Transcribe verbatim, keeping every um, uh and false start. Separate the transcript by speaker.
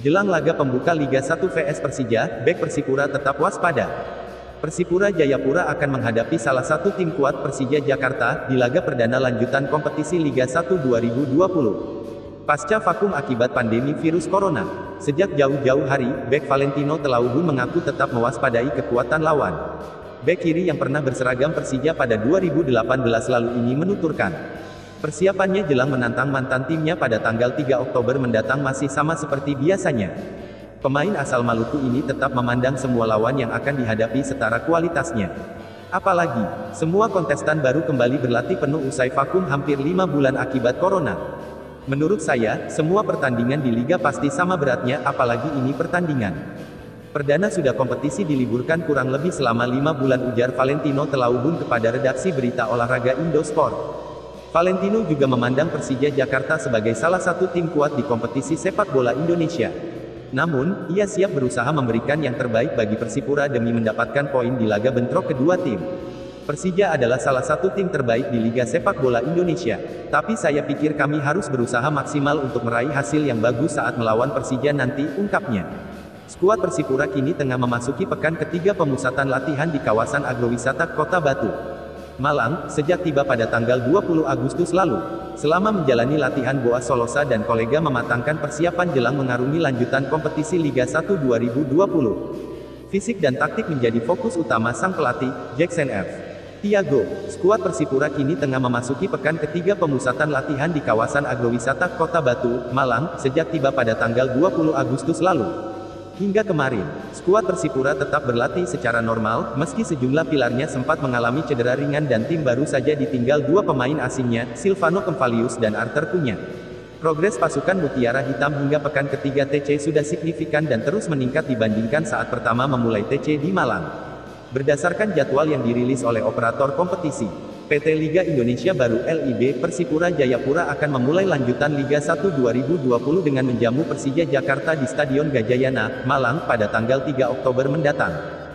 Speaker 1: Jelang laga pembuka Liga satu V S Persija, bek Persipura tetap waspada. Persipura Jayapura akan menghadapi salah satu tim kuat Persija Jakarta, di laga perdana lanjutan kompetisi Liga satu dua ribu dua puluh. Pasca vakum akibat pandemi virus corona. Sejak jauh-jauh hari, bek Valentino Telauhun mengaku tetap mewaspadai kekuatan lawan. Bek kiri yang pernah berseragam Persija pada dua ribu delapan belas lalu ini menuturkan, persiapannya jelang menantang mantan timnya pada tanggal tiga Oktober mendatang masih sama seperti biasanya. Pemain asal Maluku ini tetap memandang semua lawan yang akan dihadapi setara kualitasnya. Apalagi, semua kontestan baru kembali berlatih penuh usai vakum hampir lima bulan akibat corona. Menurut saya, semua pertandingan di Liga pasti sama beratnya, apalagi ini pertandingan perdana sudah kompetisi diliburkan kurang lebih selama lima bulan, ujar Valentino Telauhun kepada redaksi berita olahraga Indosport. Valentino juga memandang Persija Jakarta sebagai salah satu tim kuat di kompetisi sepak bola Indonesia. Namun, ia siap berusaha memberikan yang terbaik bagi Persipura demi mendapatkan poin di laga bentrok kedua tim. Persija adalah salah satu tim terbaik di Liga Sepak Bola Indonesia. Tapi saya pikir kami harus berusaha maksimal untuk meraih hasil yang bagus saat melawan Persija nanti, ungkapnya. Skuad Persipura kini tengah memasuki pekan ketiga pemusatan latihan di kawasan agrowisata Kota Batu, Malang, sejak tiba pada tanggal dua puluh Agustus lalu. Selama menjalani latihan, Boas Solosa dan kolega mematangkan persiapan jelang mengarungi lanjutan kompetisi Liga satu dua ribu dua puluh. Fisik dan taktik menjadi fokus utama sang pelatih, Jackson F. Tiago. Skuad Persipura kini tengah memasuki pekan ketiga pemusatan latihan di kawasan agrowisata Kota Batu, Malang, sejak tiba pada tanggal dua puluh Agustus lalu. Hingga kemarin, skuad Persipura tetap berlatih secara normal, meski sejumlah pilarnya sempat mengalami cedera ringan dan tim baru saja ditinggal dua pemain asingnya, Silvano Kemvalius dan Arthur Cunha. Progres pasukan Mutiara Hitam hingga pekan ketiga T C sudah signifikan dan terus meningkat dibandingkan saat pertama memulai T C di Malang. Berdasarkan jadwal yang dirilis oleh operator kompetisi, P T Liga Indonesia Baru L I B, Persipura Jayapura akan memulai lanjutan Liga satu dua ribu dua puluh dengan menjamu Persija Jakarta di Stadion Gajayana, Malang, pada tanggal tiga Oktober mendatang.